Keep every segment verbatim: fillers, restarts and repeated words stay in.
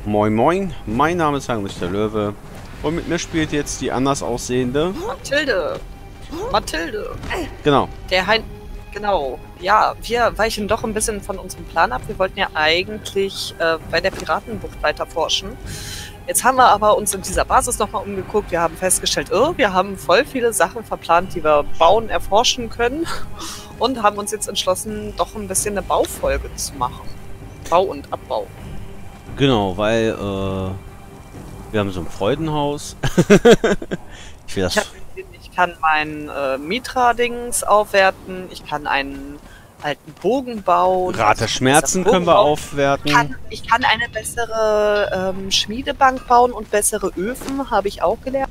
Moin Moin, mein Name ist Heinrich der Löwe und mit mir spielt jetzt die anders aussehende Mathilde. Mathilde. Genau. Der Hein... Genau. Ja, wir weichen doch ein bisschen von unserem Plan ab. Wir wollten ja eigentlich äh, bei der Piratenbucht weiter forschen. Jetzt haben wir aber uns in dieser Basis nochmal umgeguckt. Wir haben festgestellt, oh, wir haben voll viele Sachen verplant, die wir bauen, erforschen können. Und haben uns jetzt entschlossen, doch ein bisschen eine Baufolge zu machen. Bau und Abbau. Genau, weil äh, wir haben so ein Freudenhaus. ich will das... Ich, hab, ich kann mein äh, Mitra-Dings aufwerten. Ich kann einen alten Bogen bauen. Rat der Schmerzen können wir aufwerten. Kann, ich kann eine bessere ähm, Schmiedebank bauen und bessere Öfen, habe ich auch gelernt.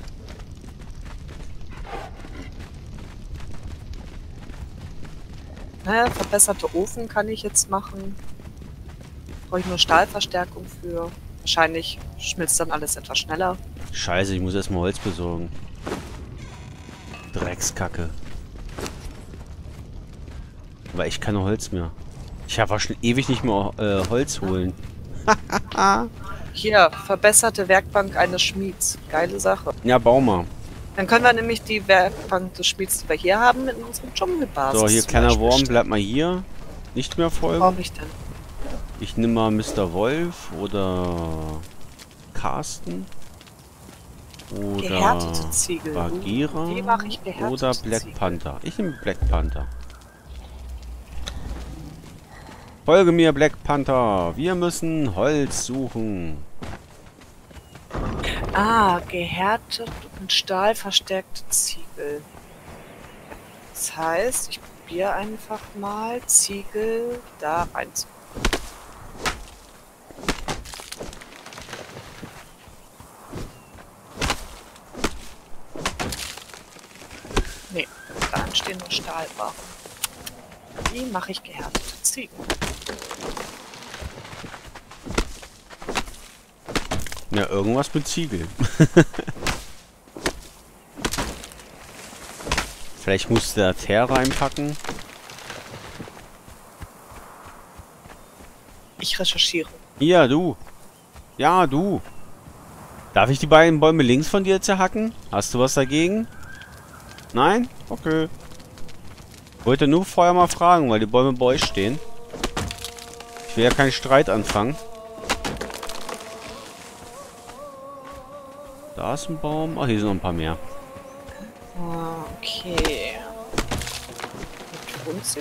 Naja, verbesserte Ofen kann ich jetzt machen. Brauche ich nur Stahlverstärkung für. Wahrscheinlich schmilzt dann alles etwas schneller. Scheiße, ich muss erstmal Holz besorgen. Dreckskacke. Aber ich keine Holz mehr. Ich habe auch schon ewig nicht mehr äh, Holz holen. Hier, verbesserte Werkbank eines Schmieds. Geile Sache. Ja, bau mal. Dann können wir nämlich die Werkbank des Schmieds, die wir hier haben, in unserem Dschungelbasis. So, hier kleiner Wurm, bleib mal hier. Nicht mehr folgen. Was brauche ich denn? Ich nehme mal Mister Wolf oder Carsten. Oder Gehärtete Ziegel. Bagheera. Wie mache ich gehärtete Oder Black Ziegel? Panther. Ich nehme Black Panther. Folge mir, Black Panther. Wir müssen Holz suchen. Ah, gehärtet und stahlverstärkte Ziegel. Das heißt, ich probiere einfach mal Ziegel da reinzuholen. Nee, da entstehen nur Stahlbarren. Wie mache ich gehärtete Ziegel? Ja, irgendwas mit Ziegel. Vielleicht musst du da Teer reinpacken. Ich recherchiere. Hier, du. Ja, du. Darf ich die beiden Bäume links von dir zerhacken? Hast du was dagegen? Nein? Okay. Ich wollte nur vorher mal fragen, weil die Bäume bei euch stehen. Ich will ja keinen Streit anfangen. Da ist ein Baum. Ach, hier sind noch ein paar mehr. Ah, okay. Mit Wunzig.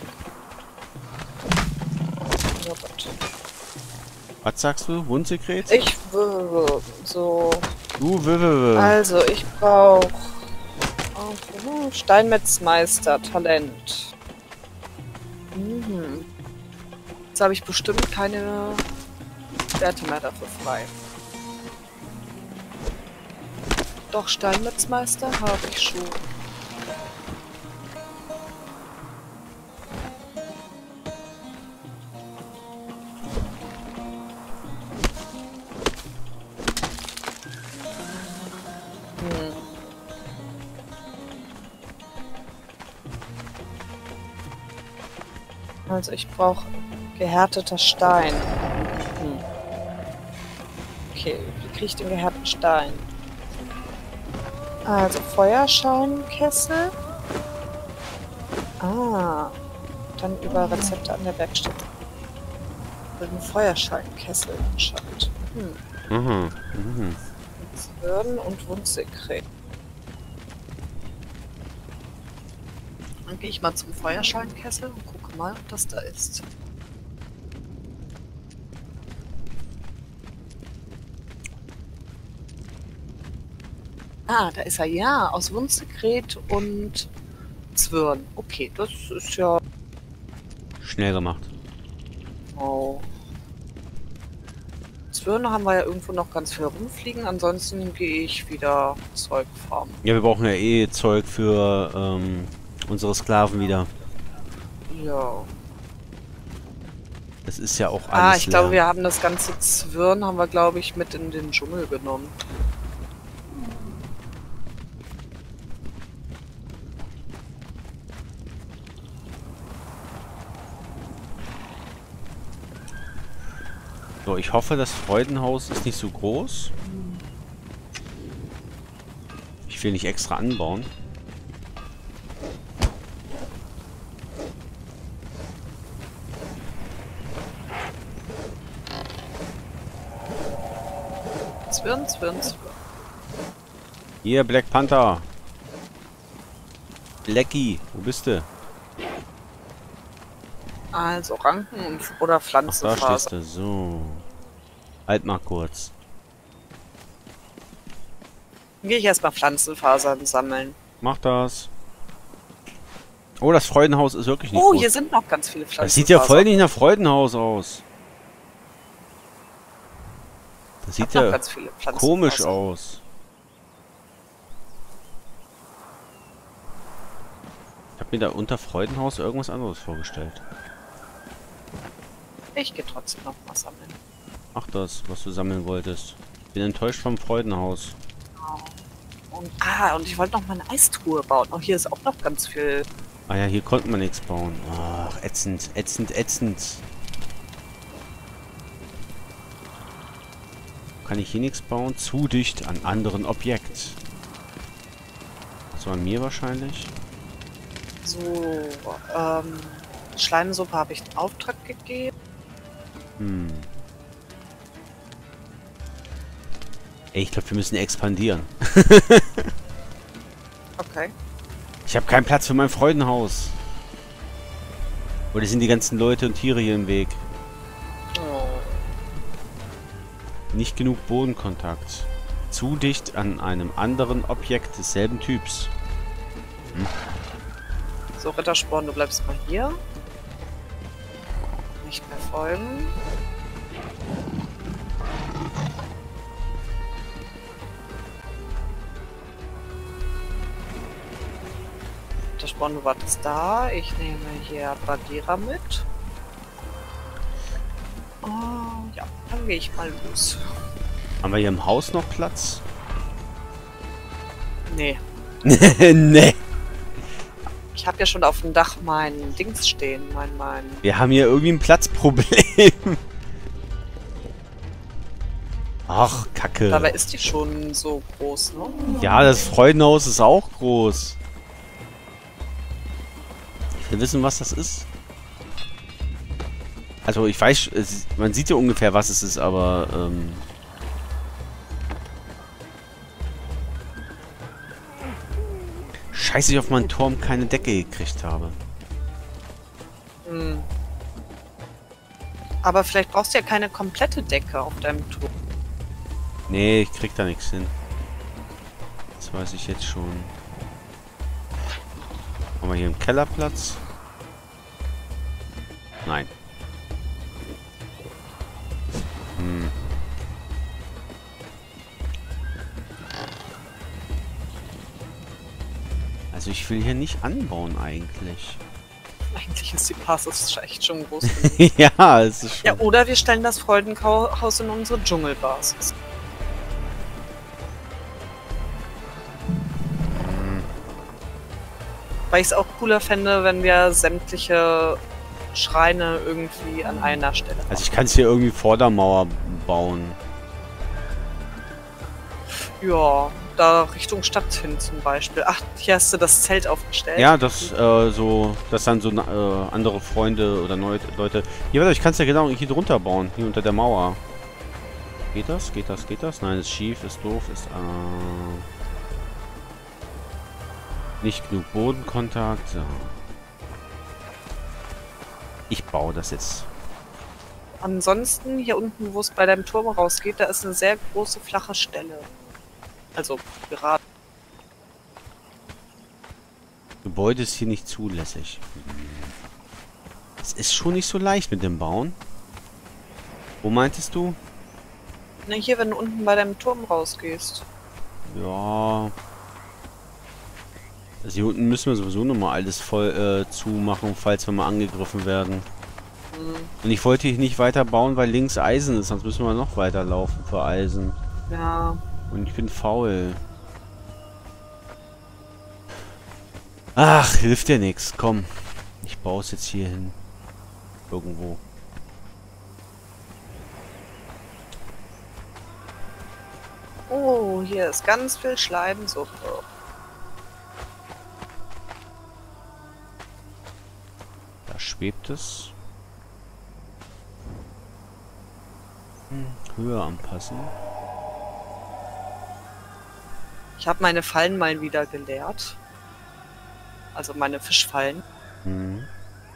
Oh Gott. Was sagst du? Wundsekret? Ich würde so. Du, w -w -w. Also, ich brauche Steinmetzmeister, Talent. Mhm. Jetzt habe ich bestimmt keine Werte mehr dafür frei. Doch, Steinmetzmeister habe ich schon. Hm. Also ich brauche gehärteter Stein. Hm. Okay, wie kriege ich den gehärteten Stein? Also Feuerscheinkessel. Ah, dann über Rezepte an der Werkstatt. Ein Feuerscheinkessel anscheinend. Hm. Mhm. Mhm. Zwirn und Wundsekret. Dann gehe ich mal zum Feuerscheinkessel und gucke mal, ob das da ist. Ah, da ist er, ja, aus Wundsekret und Zwirn. Okay, das ist ja... Schnell gemacht. Oh. Zwirn haben wir ja irgendwo noch ganz viel rumfliegen, ansonsten gehe ich wieder Zeug farmen. Ja, wir brauchen ja eh Zeug für ähm, unsere Sklaven wieder. Ja. Das ist ja auch alles Ah, ich leer. glaube, wir haben das ganze Zwirn, haben wir, glaube ich, mit in den Dschungel genommen. So, ich hoffe, das Freudenhaus ist nicht so groß. Ich will nicht extra anbauen. Zwirn, zwirn, zwirn. Hier, Black Panther. Blackie, wo bist du? Also Ranken und, oder Ach, da Pflanzenfaser. stehst du. So. Halt mal kurz. Dann gehe ich erstmal Pflanzenfasern sammeln. Mach das. Oh, das Freudenhaus ist wirklich nicht Oh, groß. hier sind noch ganz viele Pflanzenfaser. Das sieht ja voll nicht nach Freudenhaus aus. Das sieht Ich hab noch ja ganz viele Pflanzenfaser. komisch aus. Ich habe mir da unter Freudenhaus irgendwas anderes vorgestellt. Ich gehe trotzdem noch mal sammeln. Mach das, was du sammeln wolltest. Bin enttäuscht vom Freudenhaus. Genau. Und, ah, und ich wollte noch mal eine Eistruhe bauen. Oh, hier ist auch noch ganz viel. Ah ja, hier konnte man nichts bauen. Ach, ätzend, ätzend, ätzend. Kann ich hier nichts bauen? Zu dicht an anderen Objekt. Das war mir wahrscheinlich. So, ähm, Schleimsuppe habe ich einen Auftrag gegeben. Hm. Ey, ich glaube, wir müssen expandieren. Okay. Ich habe keinen Platz für mein Freudenhaus. Oder sind die ganzen Leute und Tiere hier im Weg? Oh. Nicht genug Bodenkontakt. Zu dicht an einem anderen Objekt desselben Typs. Hm. So, Rittersporn, du bleibst mal hier. Nicht mehr folgen. Rittersporn, du wartest da. Ich nehme hier Bagheera mit. Oh, ja, dann gehe ich mal los. Haben wir hier im Haus noch Platz? Nee. Nee. Ich habe ja schon auf dem Dach mein Dings stehen, mein, mein... Wir haben hier irgendwie ein Platzproblem. Ach, Kacke. Dabei ist die schon so groß, ne? Ja, das Freudenhaus ist auch groß. Ich will wissen, was das ist. Also, ich weiß, es, man sieht ja ungefähr, was es ist, aber... Ähm Scheiße, ich auf meinen Turm keine Decke gekriegt habe. Hm. Aber vielleicht brauchst du ja keine komplette Decke auf deinem Turm. Nee, ich krieg da nichts hin. Das weiß ich jetzt schon. Haben wir hier einen Kellerplatz? Nein. Hm. Also ich will hier nicht anbauen eigentlich. Eigentlich ist die Basis echt schon groß. Ja, es ist schon... Ja, oder wir stellen das Freudenhaus in unsere Dschungelbasis. Hm. Weil ich es auch cooler fände, wenn wir sämtliche Schreine irgendwie an einer Stelle Also ich kann es hier irgendwie vor der Mauer bauen. Ja, da Richtung Stadt hin zum Beispiel. Ach, hier hast du das Zelt aufgestellt. Ja, das äh, so, dass dann so äh, andere Freunde oder neue Leute... Hier, warte, ich kann es ja genau hier drunter bauen, hier unter der Mauer. Geht das? Geht das? Geht das? Nein, ist schief, ist doof, ist... Äh, nicht genug Bodenkontakt. So. Ich baue das jetzt. Ansonsten, hier unten, wo es bei deinem Turm rausgeht, da ist eine sehr große flache Stelle. Also, gerade. Gebäude ist hier nicht zulässig. Es ist schon nicht so leicht mit dem Bauen. Wo meintest du? Ne, hier, wenn du unten bei deinem Turm rausgehst. Ja. Also hier unten müssen wir sowieso nochmal alles voll äh, zumachen, falls wir mal angegriffen werden. Hm. Und ich wollte hier nicht weiter bauen, weil links Eisen ist, sonst müssen wir noch weiter laufen für Eisen. Ja. Und ich bin faul. Ach, hilft dir nichts. Komm. Ich baue es jetzt hier hin. Irgendwo. hier ist ganz viel Schleimsuppe. Da schwebt es. Hm, höher anpassen. Ich habe meine Fallen mal wieder geleert. Also meine Fischfallen. Hm.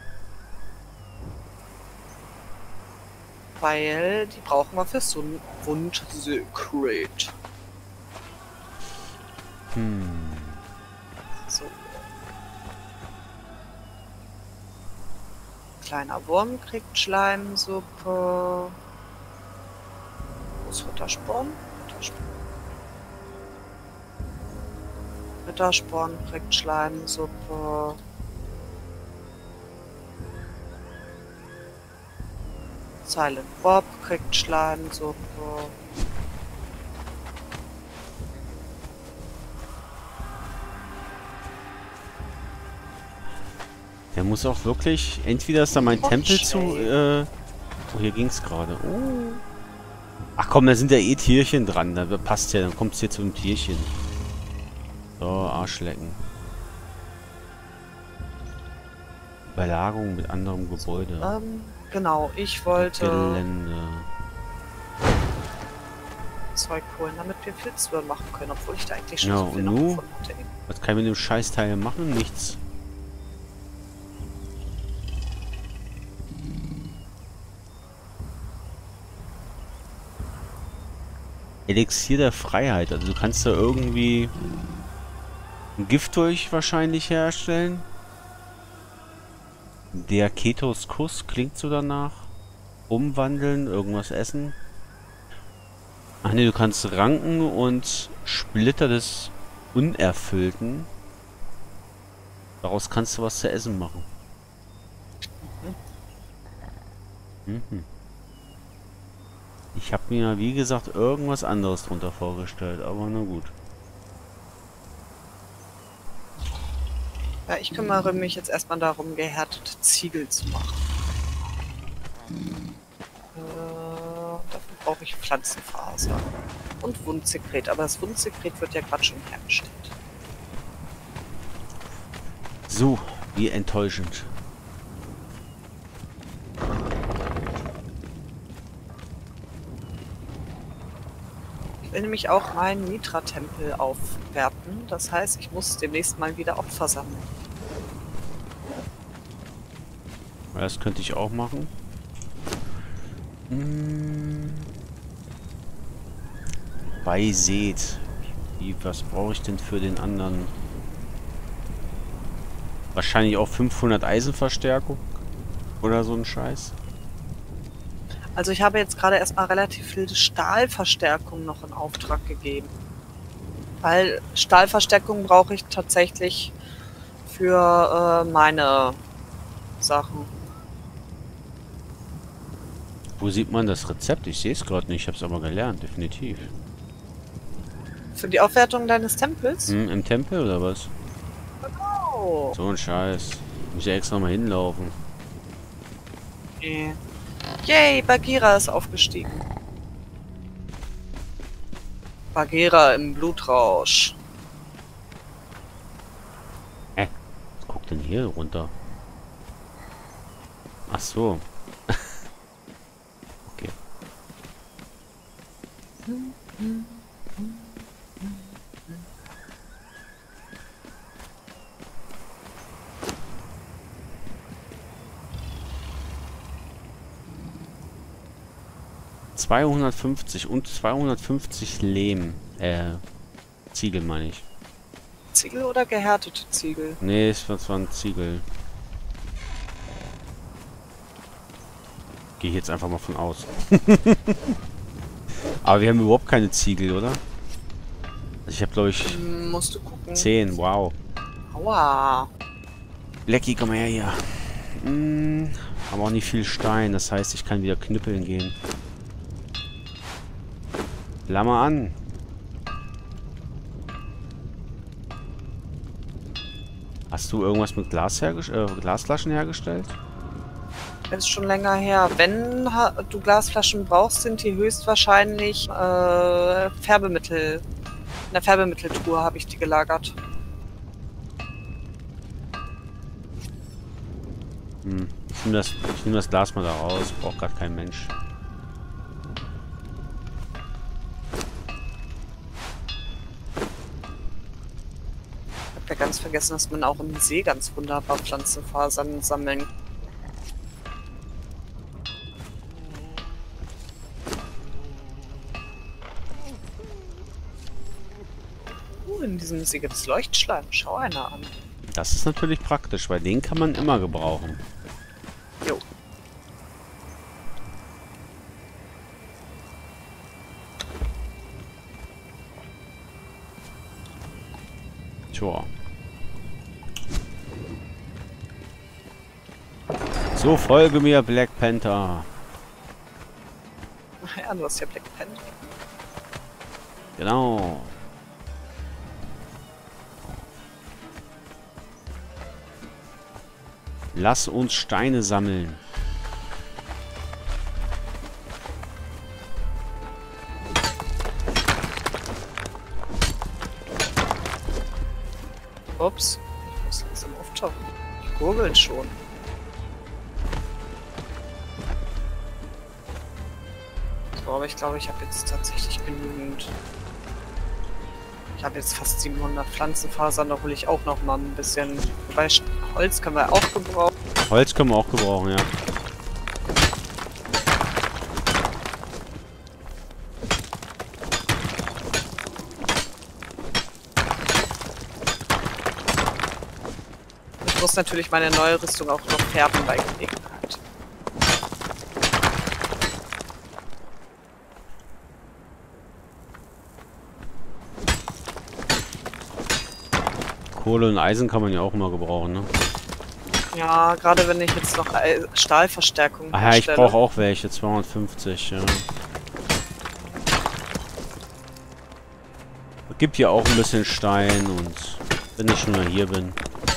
Weil die brauchen wir für so ein Wundsecret. Hm. So. Kleiner Wurm kriegt Schleimsuppe. Wo ist Rittersporn? Rittersporn. Rittersporn kriegt Schleimsuppe. Silent Bob kriegt Schleimsuppe. Der muss auch wirklich... Entweder ist da mein Oh, Tempel Shay. zu... Äh, oh, hier ging's gerade. Oh. Ach komm, da sind ja eh Tierchen dran. Da passt ja, dann kommt es hier zu einem Tierchen. So, Arschlecken. Belagerung mit anderem Gebäude. Ähm, genau, ich wollte Gelände. Zeug holen, damit wir Filzwürm machen können, obwohl ich da eigentlich schon Ja, so viel und noch nu? gefunden hatte. Was kann ich mit dem Scheißteil machen? Nichts. Elixier der Freiheit. Also du kannst da irgendwie ein Gift durch wahrscheinlich herstellen. Der Ketos-Kuss klingt so danach. Umwandeln, irgendwas essen. Ach ne, du kannst Ranken und Splitter des Unerfüllten. Daraus kannst du was zu essen machen. Mhm. Ich habe mir, wie gesagt, irgendwas anderes drunter vorgestellt, aber na gut. Ja, ich kümmere mich jetzt erstmal darum, gehärtete Ziegel zu machen. Äh, dafür brauche ich Pflanzenfaser. Und Wundsekret, aber das Wundsekret wird ja gerade schon hergestellt. So, wie enttäuschend. Ich will nämlich auch meinen Mitra-Tempel aufwerten. Das heißt, ich muss demnächst mal wieder Opfer sammeln. Das könnte ich auch machen. Hm. Bei Seht. Wie, was brauche ich denn für den anderen? Wahrscheinlich auch fünfhundert Eisenverstärkung. Oder so ein Scheiß. Also ich habe jetzt gerade erstmal relativ viel Stahlverstärkung noch in Auftrag gegeben. Weil Stahlverstärkung brauche ich tatsächlich für äh, meine Sachen. Wo sieht man das Rezept? Ich sehe es gerade nicht. Ich habe es aber gelernt, definitiv. Für die Aufwertung deines Tempels? Hm, im Tempel oder was? Oh. So ein Scheiß. Muss ich extra mal hinlaufen. Okay. Yay, Bagheera ist aufgestiegen. Bagheera im Blutrausch. Hä? Was guckt denn hier runter? Ach so. Okay. zweihundertfünfzig und zweihundertfünfzig Lehm. Äh, Ziegel meine ich. Ziegel oder gehärtete Ziegel? Nee, es war zwar ein Ziegel. Gehe ich jetzt einfach mal von aus. Aber wir haben überhaupt keine Ziegel, oder? Also ich habe, glaube ich, Hm, musst du gucken. zehn. Wow. Aua. Lecky, komm her hier. Hm, aber auch nicht viel Stein. Das heißt, ich kann wieder knüppeln gehen. Klammer an. Hast du irgendwas mit Glas hergest äh, Glasflaschen hergestellt? Das ist schon länger her. Wenn ha- du Glasflaschen brauchst, sind die höchstwahrscheinlich äh, Färbemittel In der Färbemitteltruhe habe ich die gelagert. Hm. Ich nehme das, ich nehm das Glas mal da raus. Braucht gerade kein Mensch. Ich habe ja ganz vergessen, dass man auch im See ganz wunderbar Pflanzenfasern sammeln kann. In diesem See gibt es Leuchtschleim. Schau einer an. Das ist natürlich praktisch, weil den kann man immer gebrauchen. Jo. Tja. So, folge mir, Black Panther. Ja, du hast ja Black Panther. Genau. Lass uns Steine sammeln. Ups. Ich muss langsam auftauchen. Die gurgeln schon. So, aber ich glaube, ich habe jetzt tatsächlich genügend. Ich habe jetzt fast siebenhundert Pflanzenfasern, da hole ich auch noch mal ein bisschen. Wobei Holz können wir auch gebrauchen. Holz können wir auch gebrauchen, ja. Ich muss natürlich meine neue Rüstung auch noch färben bei Gelegenheit. Kohle und Eisen kann man ja auch immer gebrauchen, ne? Ja, gerade wenn ich jetzt noch Stahlverstärkung Ah ja, ich brauche auch welche, zweihundertfünfzig, ja. Gibt hier auch ein bisschen Stein und wenn ich schon mal hier bin.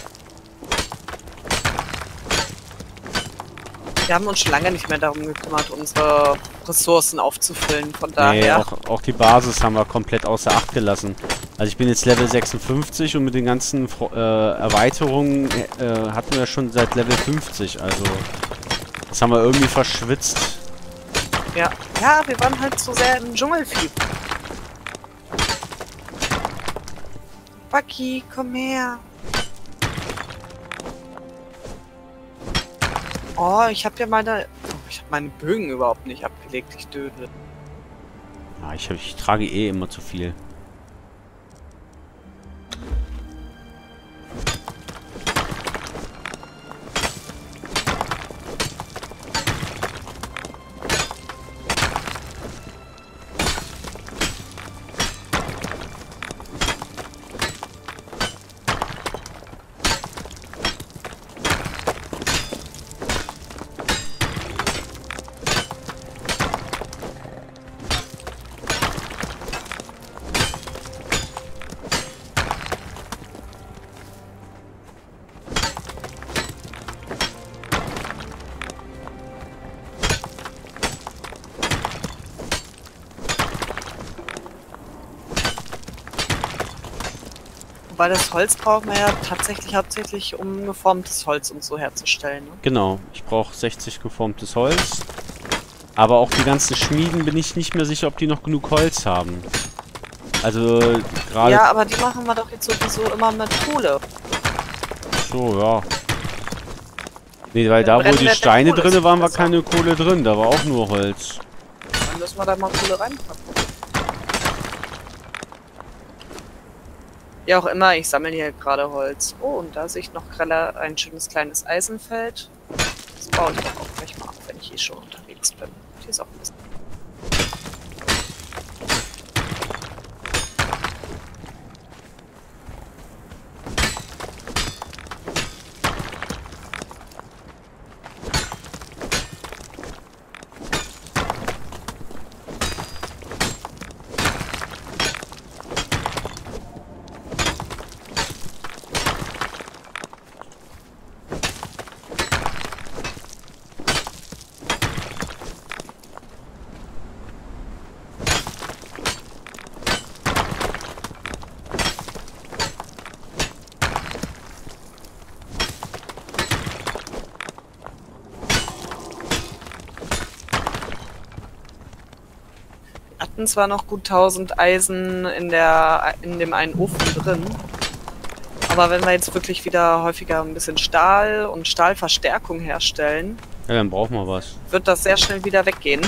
Wir haben uns schon lange nicht mehr darum gekümmert, unsere Ressourcen aufzufüllen, von daher... Nee, auch, auch die Basis haben wir komplett außer Acht gelassen. Also ich bin jetzt Level sechsundfünfzig und mit den ganzen äh, Erweiterungen äh, hatten wir schon seit Level fünfzig, also das haben wir irgendwie verschwitzt. Ja, ja, wir waren halt so sehr im Dschungelfieber. Bucky, komm her. Oh, ich habe ja meine... Ich habe meine Bögen überhaupt nicht abgelegt, ich dödel. Ja, ich, hab, ich trage eh immer zu viel. Weil das Holz brauchen wir ja tatsächlich hauptsächlich, um geformtes Holz und so herzustellen. Ne? Genau, ich brauche sechzig geformtes Holz. Aber auch die ganzen Schmieden bin ich nicht mehr sicher, ob die noch genug Holz haben. Also gerade... Ja, aber die machen wir doch jetzt sowieso immer mit Kohle. So, ja. Nee, weil da, wo die Steine drin waren, war keine Kohle drin. Da war auch nur Holz. Dann müssen wir da mal Kohle reinpacken. Wie auch immer, ich sammle hier gerade Holz. Oh, und da sehe ich noch gerade ein schönes kleines Eisenfeld. Das baue ich doch auch gleich mal ab, wenn ich hier schon unterwegs bin. Hier ist auch ein bisschen. hatten zwar noch gut tausend Eisen in, der, in dem einen Ofen drin, aber wenn wir jetzt wirklich wieder häufiger ein bisschen Stahl und Stahlverstärkung herstellen, ja, dann brauchen wir was. Wird das sehr schnell wieder weggehen.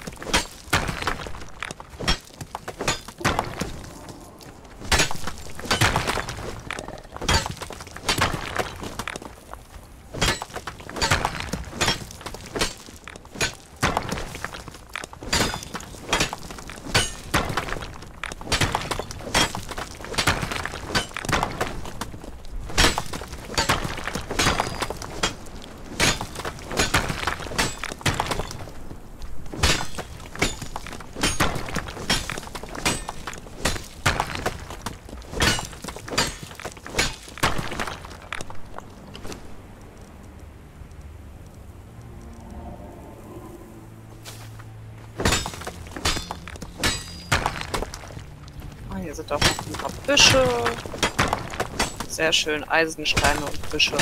Hier sind auch noch ein paar Büsche. Sehr schön, Eisensteine und Büsche.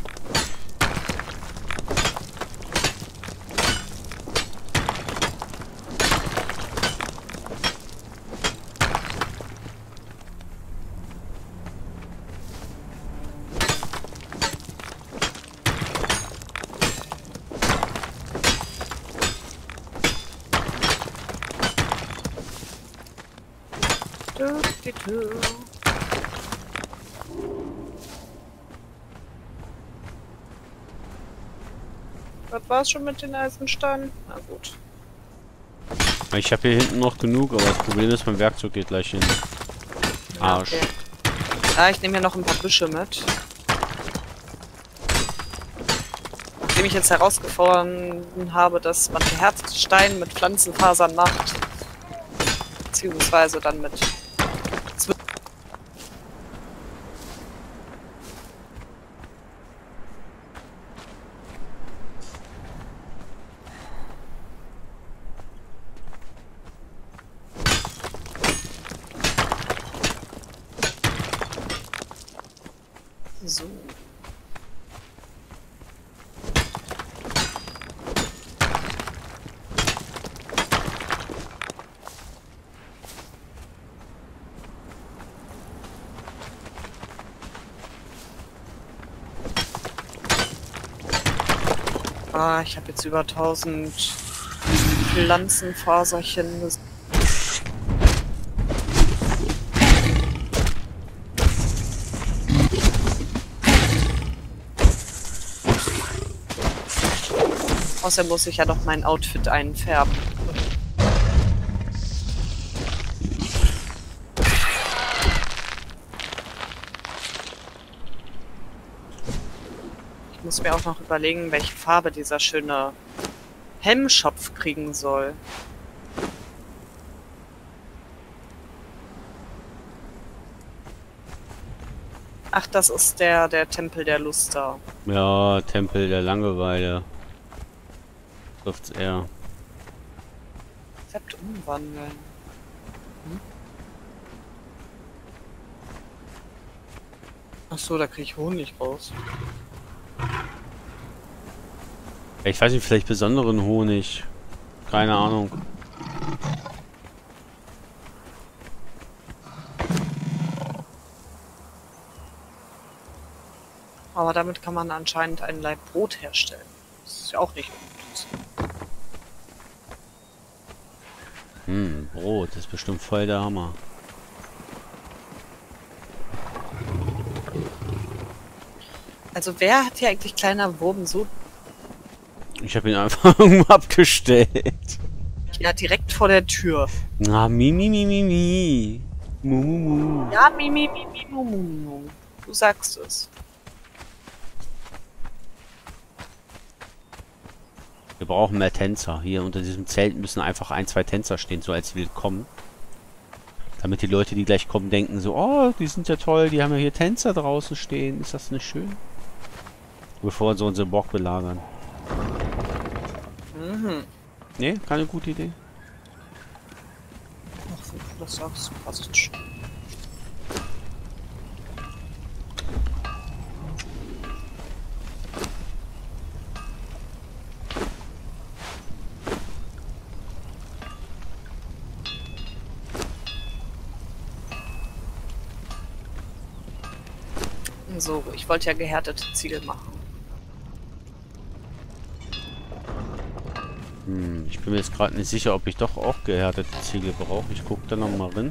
Was war's schon mit den Eisensteinen? Na gut. Ich habe hier hinten noch genug, aber das Problem ist, mein Werkzeug geht gleich hin. Arsch. Okay. Ja, ich nehme hier noch ein paar Büsche mit. Nachdem ich jetzt herausgefunden habe, dass man Herzstein mit Pflanzenfasern macht, beziehungsweise dann mit so. Ah, ich habe jetzt über tausend Pflanzenfaserchen. Außerdem muss ich ja noch mein Outfit einfärben. Ich muss mir auch noch überlegen, welche Farbe dieser schöne Helmschopf kriegen soll. Ach, das ist der, der Tempel der Luster. Ja, Tempel der Langeweile. Trifft's eher. Rezept umwandeln. Hm? Ach so, da kriege ich Honig raus. Ich weiß nicht, vielleicht besonderen Honig. Keine Ahnung. Aber damit kann man anscheinend einen Laib Brot herstellen. Das ist ja auch nicht gut. Hm, Brot ist bestimmt voll der Hammer. Also wer hat hier eigentlich kleiner Wurm so... Ich habe ihn einfach irgendwo abgestellt. Ja, direkt vor der Tür. Na, mi, mi, mi, mi, mi. Mu, mu, mu. Ja, mi, mi, mi, mi, mu, mu, mu. Du sagst es. Wir brauchen mehr Tänzer. Hier unter diesem Zelt müssen einfach ein, zwei Tänzer stehen, so als willkommen. Damit die Leute, die gleich kommen, denken so, oh, die sind ja toll, die haben ja hier Tänzer draußen stehen. Ist das nicht schön? Bevor wir so unseren Bock belagern. Mhm. Nee, keine gute Idee. Ach, wie du das sagst, passt schon. So, ich wollte ja gehärtete Ziegel machen. Hm, ich bin mir jetzt gerade nicht sicher, ob ich doch auch gehärtete Ziegel brauche. Ich gucke da noch mal rein.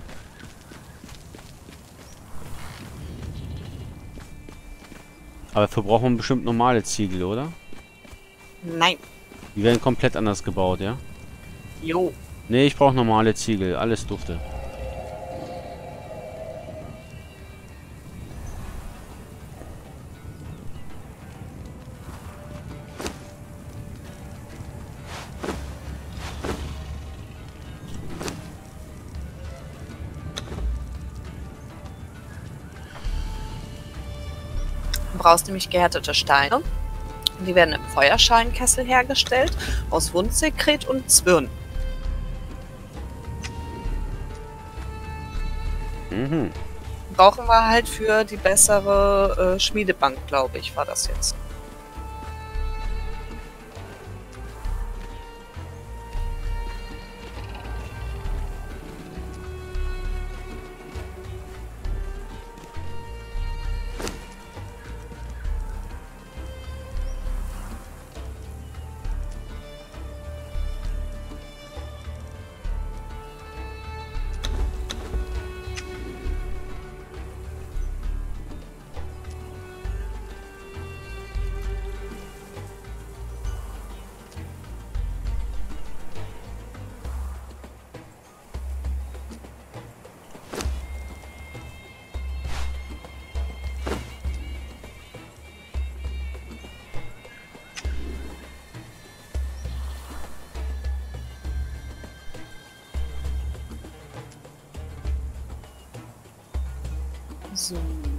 Aber dafür braucht man bestimmt normale Ziegel, oder? Nein. Die werden komplett anders gebaut, ja? Jo. Nee, ich brauche normale Ziegel. Alles dufte. Du brauchst nämlich gehärtete Steine. Die werden im Feuerschalenkessel hergestellt, aus Wundsekret und Zwirn. Mhm. Brauchen wir halt für die bessere äh, Schmiedebank, glaube ich, war das jetzt. So.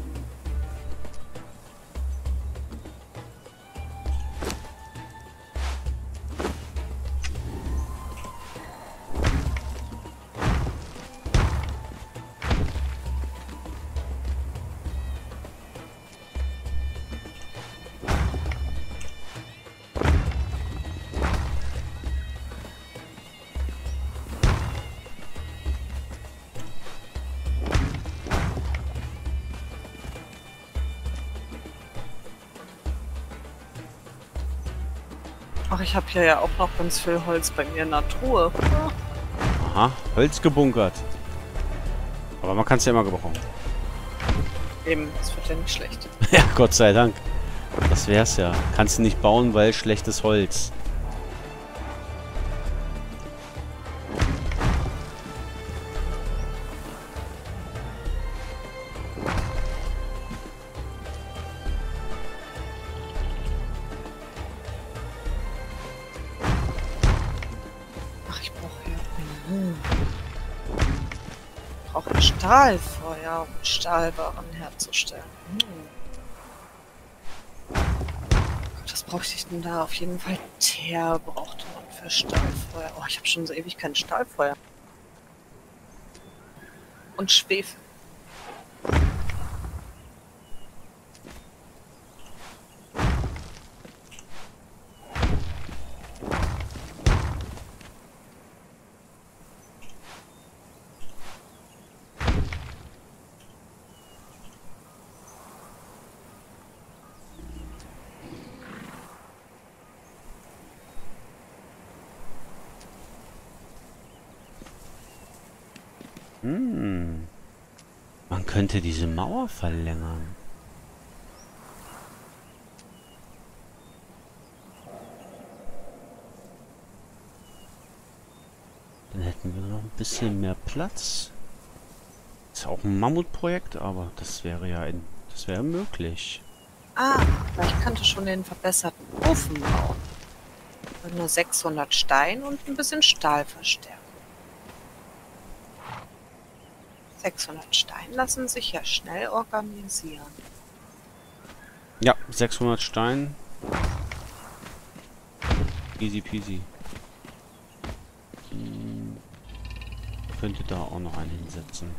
Ach, ich habe hier ja auch noch ganz viel Holz bei mir in der Truhe. Aha, Holz gebunkert. Aber man kann es ja immer gebrauchen. Eben, das wird ja nicht schlecht. Ja, Gott sei Dank. Das wär's ja. Kannst du nicht bauen, weil schlechtes Holz. Ach, ich brauche ja... Hm. Ich brauche ein Stahlfeuer, um Stahlwaren herzustellen. Hm. Was bräuchte ich denn da? Auf jeden Fall Teer brauchte man für Stahlfeuer. Oh, ich habe schon so ewig kein Stahlfeuer. Und Schwefel. Hm. Man könnte diese Mauer verlängern. Dann hätten wir noch ein bisschen mehr Platz. Ist auch ein Mammutprojekt, aber das wäre ja ein, das wäre möglich. Ah, aber ich könnte schon den verbesserten Ofen bauen. Mit nur sechshundert Stein und ein bisschen Stahlverstärkung. sechshundert Stein lassen sich ja schnell organisieren. Ja, sechshundert Stein. Easy peasy. Hm. Könnte da auch noch einen hinsetzen.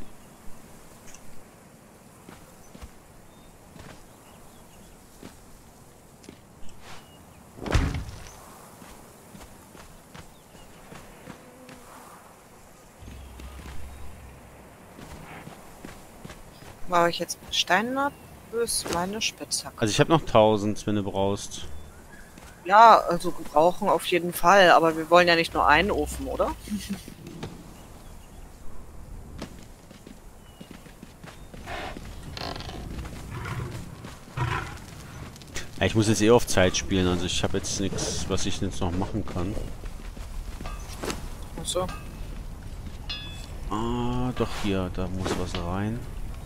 Baue ich jetzt mit Steinen ab? Das ist meine Spitzhacke. Also ich habe noch tausend, wenn du brauchst. Ja, also gebrauchen auf jeden Fall, aber wir wollen ja nicht nur einen Ofen, oder? Ja, ich muss jetzt eh auf Zeit spielen, also ich habe jetzt nichts, was ich jetzt noch machen kann. Achso. Ah, doch hier, da muss was rein.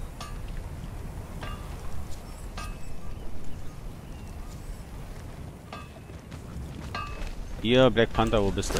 Hier, Black Panther, wo bist du?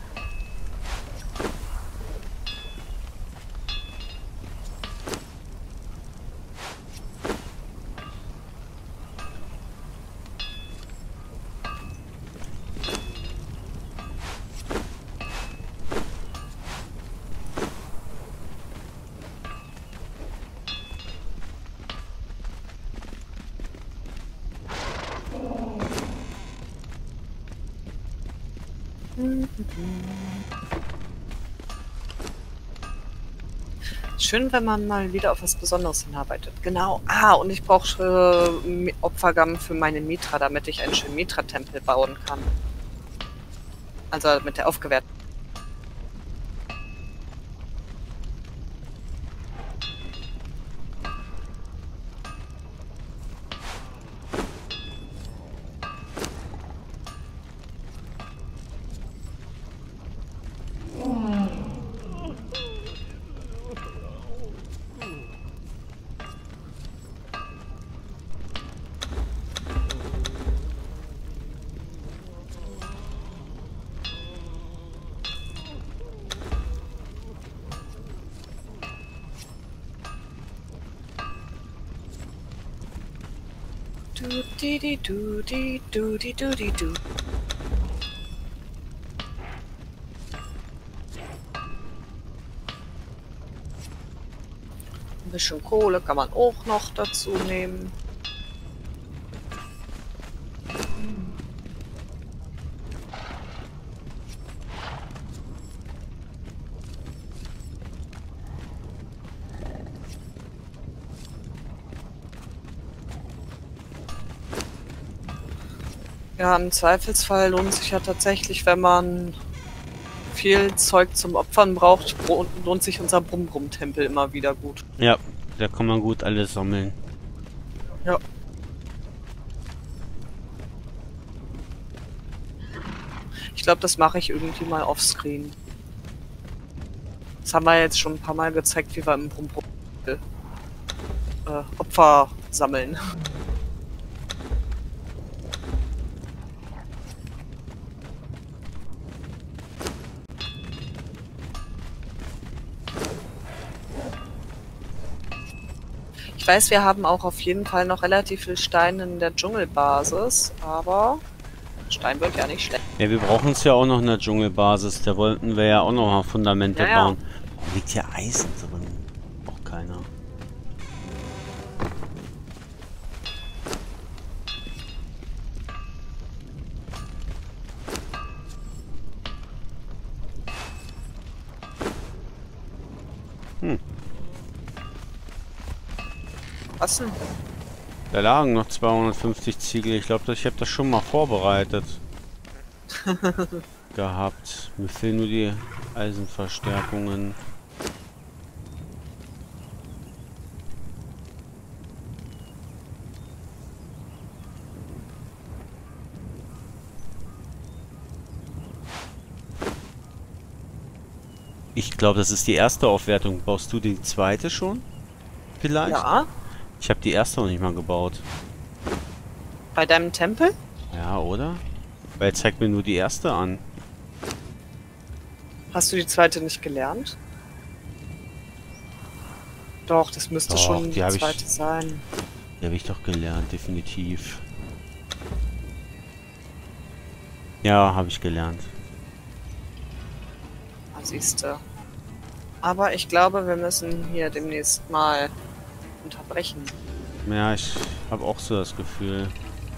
Schön, wenn man mal wieder auf was Besonderes hinarbeitet. Genau. Ah, und ich brauche äh, Opfergaben für meine Mitra, damit ich einen schönen Mitra-Tempel bauen kann. Also mit der aufgewerteten. Du, di, di, du, di, du, di, du, di, du. Ein bisschen Kohle kann man auch noch dazu nehmen. Ja, im Zweifelsfall lohnt sich ja tatsächlich, wenn man viel Zeug zum Opfern braucht, lohnt sich unser Brumm-Brumm-Tempel immer wieder gut. Ja, da kann man gut alles sammeln. Ja. Ich glaube, das mache ich irgendwie mal offscreen. Das haben wir jetzt schon ein paar Mal gezeigt, wie wir im Brumm-Brumm äh, Opfer sammeln. Ich weiß, wir haben auch auf jeden Fall noch relativ viel Stein in der Dschungelbasis, aber Stein wird ja nicht schlecht. Ja, wir brauchen es ja auch noch in der Dschungelbasis. Da wollten wir ja auch noch mal Fundamente Ja, ja. bauen. Da liegt ja Eisen drin. Auch keiner. Hm. Was denn? Da lagen noch zweihundertfünfzig Ziegel. Ich glaube, ich habe das schon mal vorbereitet. gehabt. Mir fehlen nur die Eisenverstärkungen. Ich glaube, das ist die erste Aufwertung. Baust du die zweite schon? Vielleicht? Ja. Ich habe die erste noch nicht mal gebaut. Bei deinem Tempel? Ja, oder? Weil er zeigt mir nur die erste an. Hast du die zweite nicht gelernt? Doch, das müsste Doch, schon die die hab ich- zweite sein. Die habe ich doch gelernt, definitiv. Ja, habe ich gelernt. Ah, siehste. Aber ich glaube, wir müssen hier demnächst mal unterbrechen. Ja, ich habe auch so das Gefühl.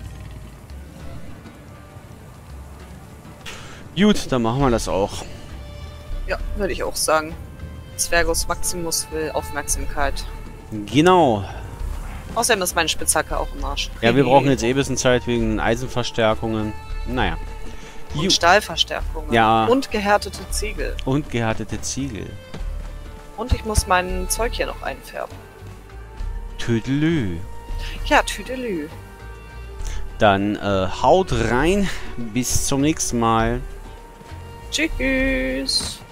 Gut, dann machen wir das auch. Ja, würde ich auch sagen. Zwergus Maximus will Aufmerksamkeit. Genau. Außerdem ist meine Spitzhacke auch im Arsch. Ja, wir brauchen jetzt eh ein bisschen Zeit wegen Eisenverstärkungen. Naja. Und Ju- Stahlverstärkungen. Ja. Und gehärtete Ziegel. Und gehärtete Ziegel. Und ich muss mein Zeug hier noch einfärben. Tüdelü. Ja, Tüdelü. Dann äh, haut rein. Bis zum nächsten Mal. Tschüss.